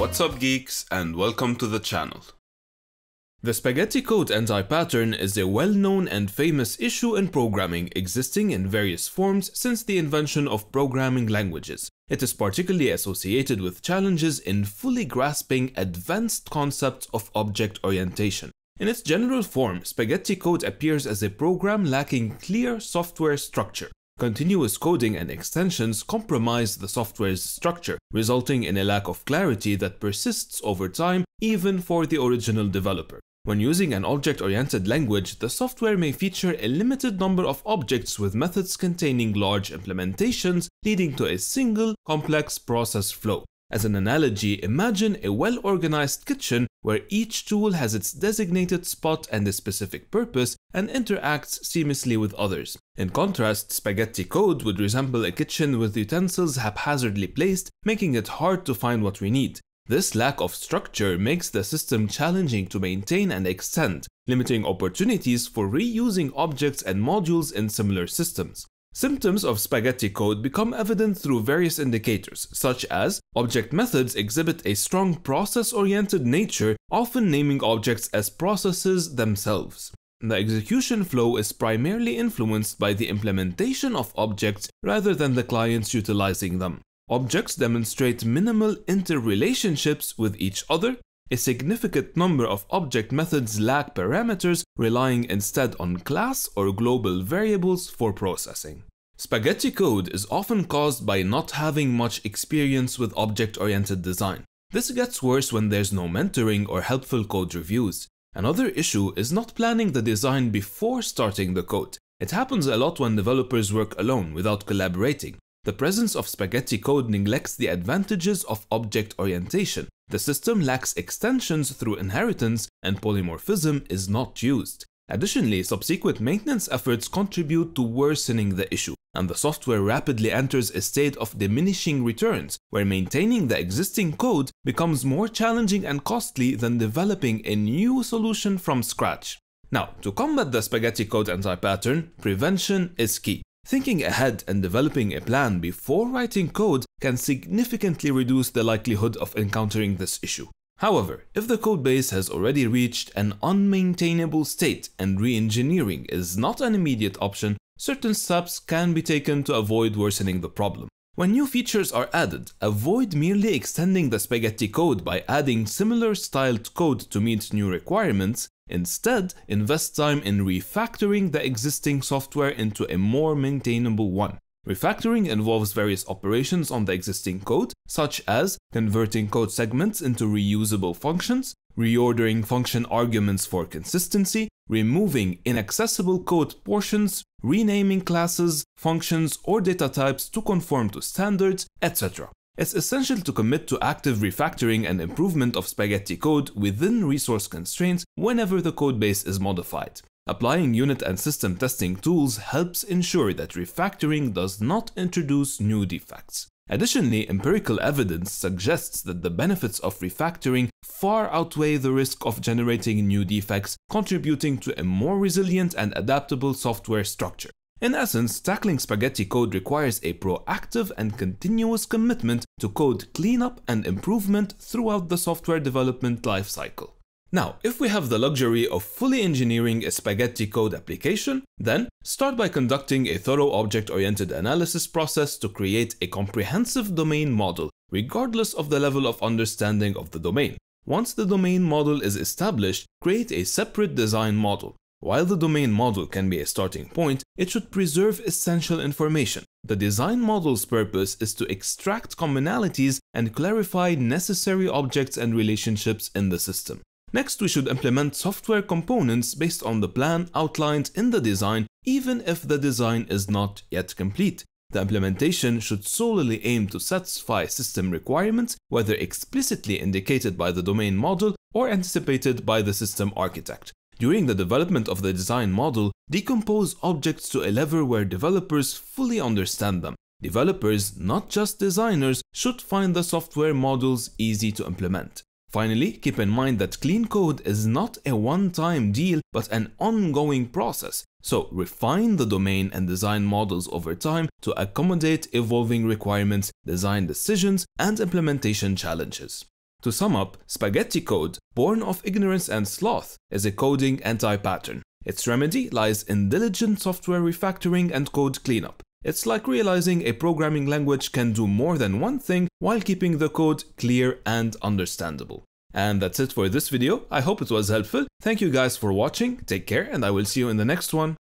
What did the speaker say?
What's up, geeks, and welcome to the channel. The spaghetti code anti-pattern is a well-known and famous issue in programming, existing in various forms since the invention of programming languages. It is particularly associated with challenges in fully grasping advanced concepts of object orientation. In its general form, spaghetti code appears as a program lacking clear software structure. Continuous coding and extensions compromise the software's structure, resulting in a lack of clarity that persists over time even for the original developer. When using an object-oriented language, the software may feature a limited number of objects with methods containing large implementations, leading to a single, complex process flow. As an analogy, imagine a well-organized kitchen where each tool has its designated spot and a specific purpose and interacts seamlessly with others. In contrast, spaghetti code would resemble a kitchen with utensils haphazardly placed, making it hard to find what we need. This lack of structure makes the system challenging to maintain and extend, limiting opportunities for reusing objects and modules in similar systems. Symptoms of spaghetti code become evident through various indicators, such as object methods exhibit a strong process-oriented nature, often naming objects as processes themselves. The execution flow is primarily influenced by the implementation of objects rather than the clients utilizing them. Objects demonstrate minimal interrelationships with each other. A significant number of object methods lack parameters, relying instead on class or global variables for processing. Spaghetti code is often caused by not having much experience with object-oriented design. This gets worse when there's no mentoring or helpful code reviews. Another issue is not planning the design before starting the code. It happens a lot when developers work alone without collaborating. The presence of spaghetti code neglects the advantages of object orientation. The system lacks extensions through inheritance, and polymorphism is not used. Additionally, subsequent maintenance efforts contribute to worsening the issue, and the software rapidly enters a state of diminishing returns, where maintaining the existing code becomes more challenging and costly than developing a new solution from scratch. Now, to combat the spaghetti code anti-pattern, prevention is key. Thinking ahead and developing a plan before writing code can significantly reduce the likelihood of encountering this issue. However, if the codebase has already reached an unmaintainable state and re-engineering is not an immediate option, certain steps can be taken to avoid worsening the problem. When new features are added, avoid merely extending the spaghetti code by adding similar styled code to meet new requirements. Instead, invest time in refactoring the existing software into a more maintainable one. Refactoring involves various operations on the existing code, such as converting code segments into reusable functions, reordering function arguments for consistency, removing inaccessible code portions, renaming classes, functions, or data types to conform to standards, etc. It's essential to commit to active refactoring and improvement of spaghetti code within resource constraints whenever the codebase is modified. Applying unit and system testing tools helps ensure that refactoring does not introduce new defects. Additionally, empirical evidence suggests that the benefits of refactoring far outweigh the risk of generating new defects, contributing to a more resilient and adaptable software structure. In essence, tackling spaghetti code requires a proactive and continuous commitment to code cleanup and improvement throughout the software development lifecycle. Now, if we have the luxury of fully engineering a spaghetti code application, then start by conducting a thorough object-oriented analysis process to create a comprehensive domain model, regardless of the level of understanding of the domain. Once the domain model is established, create a separate design model. While the domain model can be a starting point, it should preserve essential information. The design model's purpose is to extract commonalities and clarify necessary objects and relationships in the system. Next, we should implement software components based on the plan outlined in the design, even if the design is not yet complete. The implementation should solely aim to satisfy system requirements, whether explicitly indicated by the domain model or anticipated by the system architect. During the development of the design model, decompose objects to a level where developers fully understand them. Developers, not just designers, should find the software models easy to implement. Finally, keep in mind that clean code is not a one-time deal but an ongoing process, so refine the domain and design models over time to accommodate evolving requirements, design decisions, and implementation challenges. To sum up, spaghetti code, born of ignorance and sloth, is a coding anti-pattern. Its remedy lies in diligent software refactoring and code cleanup. It's like realizing a programming language can do more than one thing while keeping the code clear and understandable. And that's it for this video. I hope it was helpful. Thank you guys for watching. Take care, and I will see you in the next one.